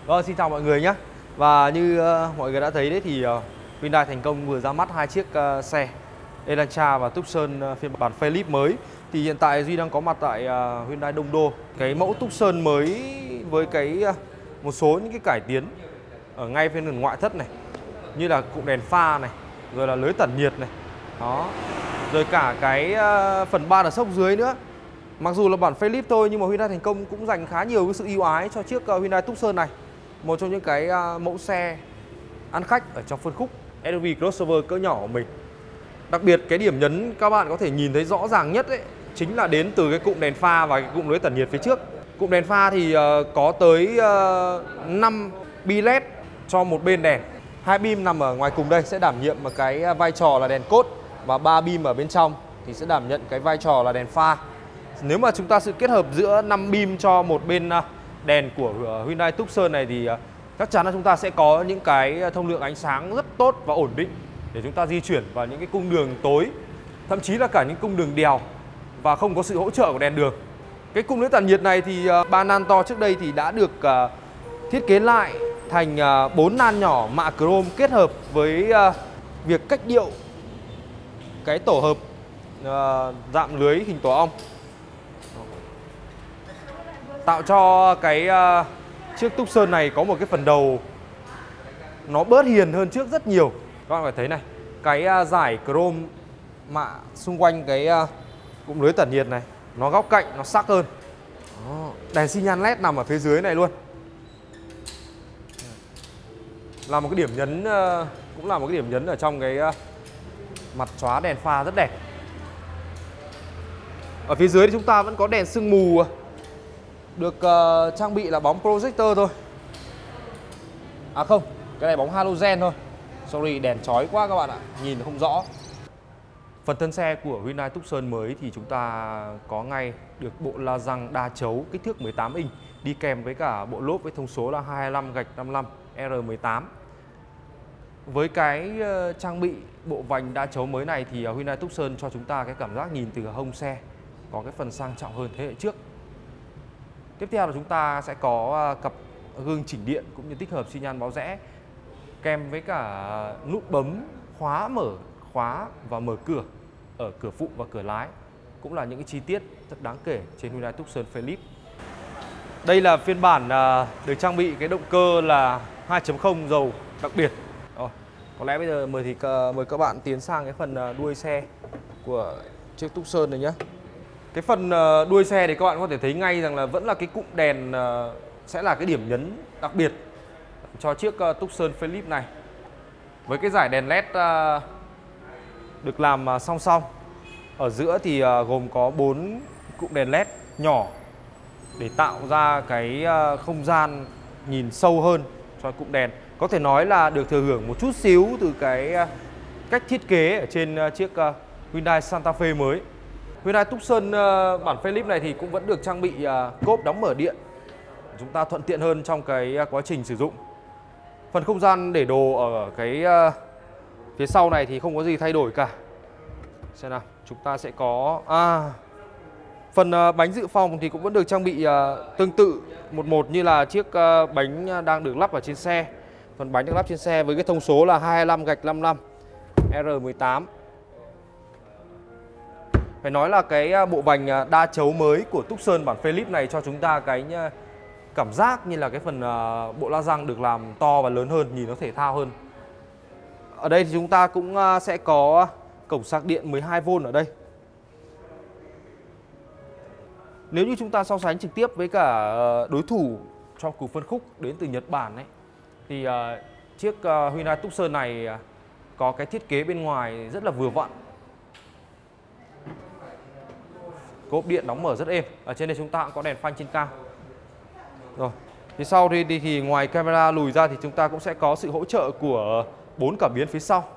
Vâng, xin chào mọi người nhé. Và như mọi người đã thấy đấy thì Hyundai thành công vừa ra mắt hai chiếc xe Elantra và Tucson phiên bản Philips mới. Thì hiện tại Duy đang có mặt tại Hyundai Đông Đô. Cái mẫu Tucson mới với một số những cái cải tiến ở ngay phía phần ngoại thất này, như là cụm đèn pha này, rồi là lưới tản nhiệt này. Đó. Rồi cả cái phần ba đợt sốc dưới nữa. Mặc dù là bản Philips thôi nhưng mà Hyundai thành công cũng dành khá nhiều cái sự ưu ái cho chiếc Hyundai Tucson này. Một trong những cái mẫu xe ăn khách ở trong phân khúc SUV crossover cỡ nhỏ của mình. Đặc biệt cái điểm nhấn các bạn có thể nhìn thấy rõ ràng nhất ấy, chính là đến từ cái cụm đèn pha và cái cụm lưới tản nhiệt phía trước. Cụm đèn pha thì có tới 5 bi LED cho một bên đèn. Hai beam nằm ở ngoài cùng đây sẽ đảm nhiệm một cái vai trò là đèn cốt, và 3 beam ở bên trong thì sẽ đảm nhận cái vai trò là đèn pha. Nếu mà chúng ta sự kết hợp giữa 5 beam cho một bên đèn của Hyundai Tucson này thì chắc chắn là chúng ta sẽ có những cái thông lượng ánh sáng rất tốt và ổn định để chúng ta di chuyển vào những cái cung đường tối, thậm chí là cả những cung đường đèo và không có sự hỗ trợ của đèn đường. Cái cung lưới tản nhiệt này thì 3 nan to trước đây thì đã được thiết kế lại thành 4 nan nhỏ mạ chrome kết hợp với việc cách điệu cái tổ hợp dạm lưới hình tổ ong, tạo cho cái chiếc Tucson này có một cái phần đầu nó bớt hiền hơn trước rất nhiều. Các bạn phải thấy này, cái dải chrome mạ xung quanh cái cụm lưới tản nhiệt này nó góc cạnh nó sắc hơn. Đó. Đèn xi nhan LED nằm ở phía dưới này luôn, là một cái điểm nhấn, cũng là một cái điểm nhấn ở trong cái mặt chóa đèn pha rất đẹp. Ở phía dưới thì chúng ta vẫn có đèn sương mù được trang bị là bóng projector thôi. À không, cái này bóng halogen thôi. Sorry, đèn chói quá các bạn ạ, nhìn không rõ. Phần thân xe của Hyundai Tucson mới thì chúng ta có ngay được bộ la răng đa chấu kích thước 18 inch đi kèm với cả bộ lốp với thông số là 25/55 R18. Với cái trang bị bộ vành đa chấu mới này thì Hyundai Tucson cho chúng ta cái cảm giác nhìn từ hông xe có cái phần sang trọng hơn thế hệ trước. Tiếp theo là chúng ta sẽ có cặp gương chỉnh điện cũng như tích hợp xi nhan báo rẽ kèm với cả nút bấm khóa mở khóa và mở cửa ở cửa phụ và cửa lái, cũng là những cái chi tiết rất đáng kể trên Hyundai Tucson Philips. Đây là phiên bản được trang bị cái động cơ là 2.0 dầu đặc biệt. Rồi, có lẽ bây giờ mời các bạn tiến sang cái phần đuôi xe của chiếc Tucson này nhé. Cái phần đuôi xe thì các bạn có thể thấy ngay rằng là vẫn là cái cụm đèn sẽ là cái điểm nhấn đặc biệt cho chiếc Tucson Philips này. Với cái dải đèn LED được làm song song. Ở giữa thì gồm có 4 cụm đèn LED nhỏ để tạo ra cái không gian nhìn sâu hơn cho cụm đèn. Có thể nói là được thừa hưởng một chút xíu từ cái cách thiết kế ở trên chiếc Hyundai Santa Fe mới. Hyundai Tucson bản Philips này thì cũng vẫn được trang bị cốp đóng mở điện, chúng ta thuận tiện hơn trong cái quá trình sử dụng. Phần không gian để đồ ở cái phía sau này thì không có gì thay đổi cả. Xem nào, chúng ta sẽ có phần bánh dự phòng thì cũng vẫn được trang bị tương tự một như là chiếc bánh đang được lắp ở trên xe. Phần bánh được lắp trên xe với cái thông số là 25/55 R18. Phải nói là cái bộ vành đa chấu mới của Tucson bản Philips này cho chúng ta cái cảm giác như là cái phần bộ la răng được làm to và lớn hơn, nhìn nó thể thao hơn. Ở đây thì chúng ta cũng sẽ có cổng sạc điện 12V ở đây. Nếu như chúng ta so sánh trực tiếp với cả đối thủ trong cùng phân khúc đến từ Nhật Bản ấy, thì chiếc Hyundai Tucson này có cái thiết kế bên ngoài rất là vừa vặn. Cốp điện đóng mở rất êm. Ở trên đây chúng ta cũng có đèn phanh trên cao. Rồi, phía sau thì ngoài camera lùi ra thì chúng ta cũng sẽ có sự hỗ trợ của 4 cảm biến phía sau.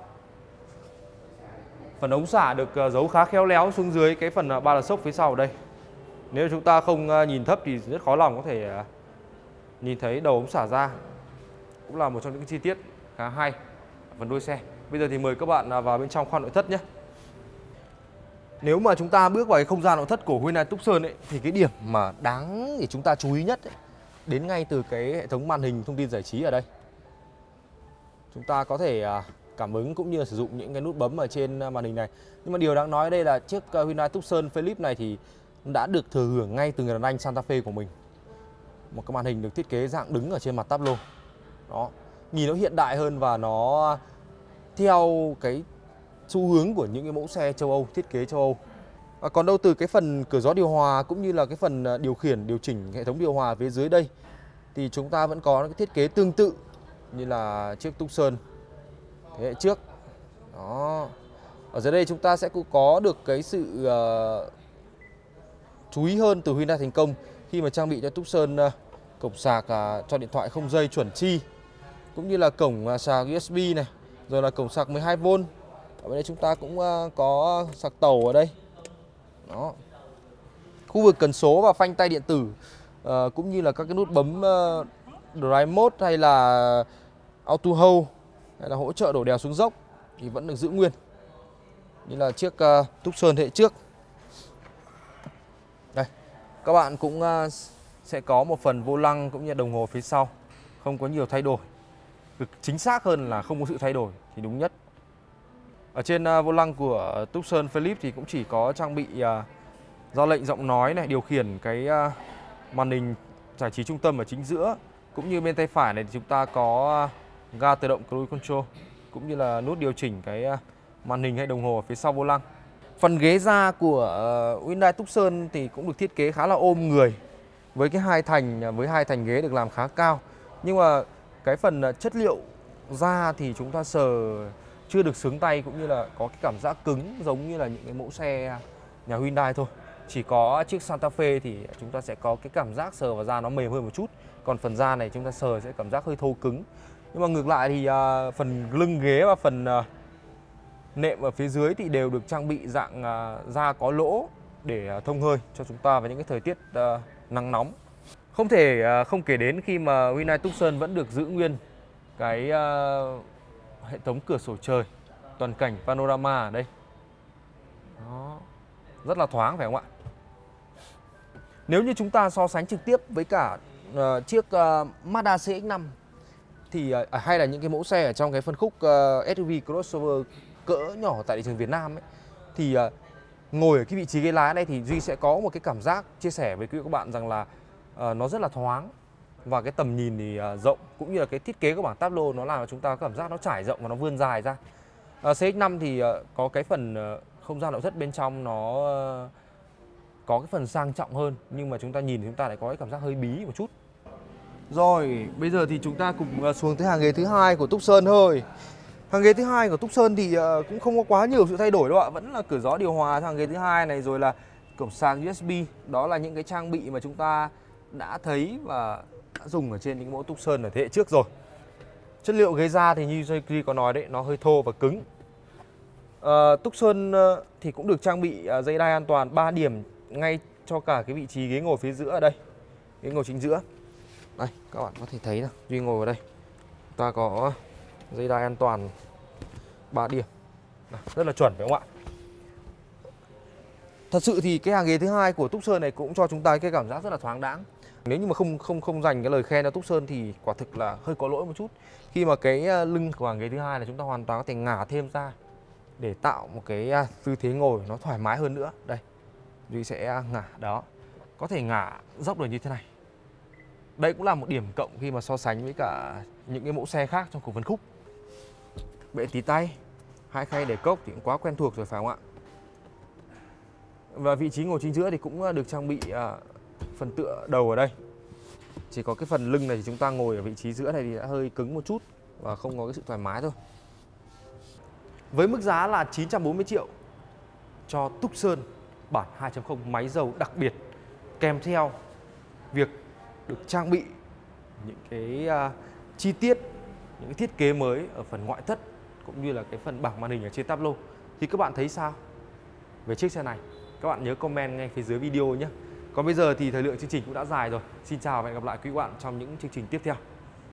Phần ống xả được giấu khá khéo léo xuống dưới cái phần ba đợt sốc phía sau ở đây. Nếu chúng ta không nhìn thấp thì rất khó lòng có thể nhìn thấy đầu ống xả ra. Cũng là một trong những chi tiết khá hay phần đuôi xe. Bây giờ thì mời các bạn vào bên trong khoang nội thất nhé. Nếu mà chúng ta bước vào cái không gian nội thất của Hyundai Tucson ấy, thì cái điểm mà đáng để chúng ta chú ý nhất ấy, đến ngay từ cái hệ thống màn hình thông tin giải trí ở đây. Chúng ta có thể cảm ứng cũng như là sử dụng những cái nút bấm ở trên màn hình này. Nhưng mà điều đáng nói ở đây là chiếc Hyundai Tucson Philips này thì đã được thừa hưởng ngay từ người đàn anh Santa Fe của mình. Một cái màn hình được thiết kế dạng đứng ở trên mặt táp lô. Đó, nhìn nó hiện đại hơn và nó theo cái xu hướng của những cái mẫu xe châu Âu, thiết kế châu Âu. Còn đâu từ cái phần cửa gió điều hòa cũng như là cái phần điều khiển, điều chỉnh hệ thống điều hòa phía dưới đây thì chúng ta vẫn có cái thiết kế tương tự như là chiếc Tucson thế hệ trước. Đó. Ở dưới đây chúng ta sẽ có được cái sự chú ý hơn từ Hyundai thành công khi mà trang bị cho Tucson cổng sạc cho điện thoại không dây chuẩn chi, cũng như là cổng sạc USB này, rồi là cổng sạc 12V. Ở bên đây chúng ta cũng có sạc tàu ở đây. Đó. Khu vực cần số và phanh tay điện tử cũng như là các cái nút bấm Drive Mode hay là Auto Hold hay là hỗ trợ đổ đèo xuống dốc thì vẫn được giữ nguyên như là chiếc Tucson hệ trước. Đây, các bạn cũng sẽ có một phần vô lăng cũng như đồng hồ phía sau, không có nhiều thay đổi. Chính xác hơn là không có sự thay đổi thì đúng nhất. Ở trên vô lăng của Tucson Philips thì cũng chỉ có trang bị ra lệnh giọng nói này, điều khiển cái màn hình giải trí trung tâm ở chính giữa, cũng như bên tay phải này thì chúng ta có ga tự động cruise control cũng như là nút điều chỉnh cái màn hình hay đồng hồ ở phía sau vô lăng. Phần ghế da của Hyundai Tucson thì cũng được thiết kế khá là ôm người với cái hai thành ghế được làm khá cao. Nhưng mà cái phần chất liệu da thì chúng ta sờ chưa được sướng tay, cũng như là có cái cảm giác cứng giống như là những cái mẫu xe nhà Hyundai thôi. Chỉ có chiếc Santa Fe thì chúng ta sẽ có cái cảm giác sờ vào da nó mềm hơn một chút. Còn phần da này chúng ta sờ sẽ cảm giác hơi thô cứng. Nhưng mà ngược lại thì phần lưng ghế và phần nệm ở phía dưới thì đều được trang bị dạng da có lỗ để thông hơi cho chúng ta vào những cái thời tiết nắng nóng. Không thể không kể đến khi mà Hyundai Tucson vẫn được giữ nguyên cái hệ thống cửa sổ trời toàn cảnh panorama ở đây. Đó. Rất là thoáng phải không ạ? Nếu như chúng ta so sánh trực tiếp với cả chiếc Mazda CX-5 thì hay là những cái mẫu xe ở trong cái phân khúc SUV crossover cỡ nhỏ tại thị trường Việt Nam ấy, thì ngồi ở cái vị trí ghế lái này thì Duy sẽ có một cái cảm giác chia sẻ với quý vị các bạn rằng là nó rất là thoáng và cái tầm nhìn thì rộng, cũng như là cái thiết kế của bảng táp lô nó làm cho chúng ta có cảm giác nó trải rộng và nó vươn dài ra. CX-5 thì có cái phần không gian nội thất bên trong nó có cái phần sang trọng hơn, nhưng mà chúng ta nhìn thì chúng ta lại có cái cảm giác hơi bí một chút. Rồi, bây giờ thì chúng ta cùng xuống tới hàng ghế thứ hai của Tucson thôi. Hàng ghế thứ hai của Tucson thì cũng không có quá nhiều sự thay đổi đâu ạ. Vẫn là cửa gió điều hòa hàng ghế thứ hai này, rồi là cổng sạc USB. Đó là những cái trang bị mà chúng ta đã thấy và đã dùng ở trên những mẫu Tucson ở thế hệ trước rồi. Chất liệu ghế da thì như Duy có nói đấy, nó hơi thô và cứng. Tucson thì cũng được trang bị dây đai an toàn 3 điểm ngay cho cả cái vị trí ghế ngồi phía giữa ở đây, ghế ngồi chính giữa. Đây, các bạn có thể thấy là Duy ngồi ở đây, ta có dây đai an toàn 3 điểm. Rất là chuẩn phải không ạ? Thật sự thì cái hàng ghế thứ hai của Tucson này cũng cho chúng ta cái cảm giác rất là thoáng đãng. Nếu như mà không dành cái lời khen cho Tucson thì quả thực là hơi có lỗi một chút. Khi mà cái lưng của hàng ghế thứ hai là chúng ta hoàn toàn có thể ngả thêm ra để tạo một cái tư thế ngồi nó thoải mái hơn nữa. Đây, Duy sẽ ngả đó, có thể ngả dốc được như thế này. Đây cũng là một điểm cộng khi mà so sánh với cả những cái mẫu xe khác trong cùng phân khúc. Bệ tì tay, hai khay để cốc thì cũng quá quen thuộc rồi phải không ạ? Và vị trí ngồi chính giữa thì cũng được trang bị phần tựa đầu ở đây. Chỉ có cái phần lưng này thì chúng ta ngồi ở vị trí giữa này thì đã hơi cứng một chút và không có cái sự thoải mái thôi. Với mức giá là 940 triệu cho Tucson bản 2.0 máy dầu đặc biệt, kèm theo việc được trang bị những cái chi tiết, những cái thiết kế mới ở phần ngoại thất cũng như là cái phần bảng màn hình ở trên táp lô, thì các bạn thấy sao về chiếc xe này? Các bạn nhớ comment ngay phía dưới video nhé. Còn bây giờ thì thời lượng chương trình cũng đã dài rồi. Xin chào và hẹn gặp lại quý bạn trong những chương trình tiếp theo.